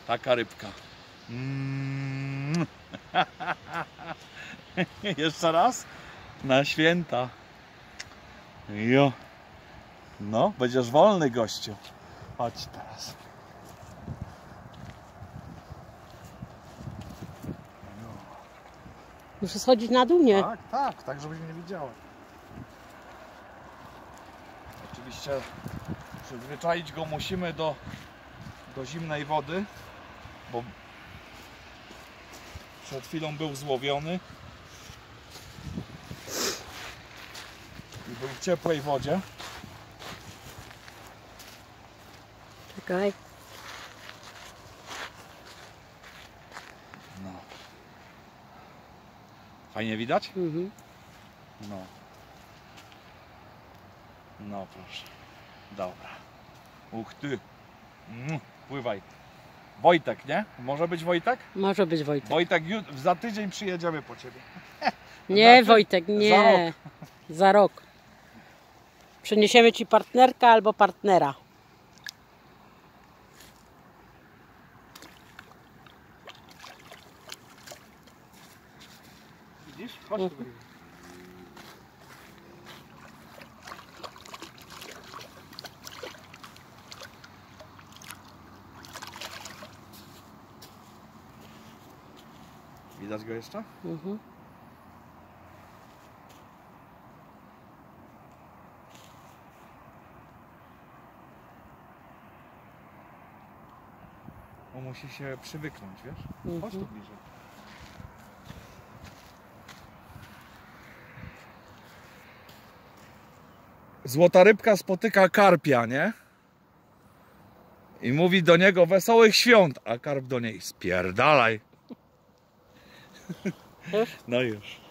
Taka rybka. Jeszcze raz? Na święta. Jo. No, będziesz wolny, gościu. Chodź teraz. Muszę schodzić na dół, nie? Tak, żebyś nie widziała. Oczywiście przyzwyczaić go musimy do zimnej wody, bo przed chwilą był złowiony i był w ciepłej wodzie. Czekaj. No. Fajnie widać? Mhm. No. No proszę. Dobra. Uch ty. Pływaj. Wojtek, nie? Może być Wojtek? Może być Wojtek. Wojtek, za tydzień przyjedziemy po ciebie. Nie, Znaczy, Wojtek, nie. Za rok. Przyniesiemy ci partnerkę albo partnera. Widzisz? Chodź tu. Widać go jeszcze? Mhm. On musi się przywyknąć, wiesz? Chodź tu bliżej. Złota rybka spotyka karpia, nie? I mówi do niego wesołych świąt, a karp do niej spierdalaj. Już? No już.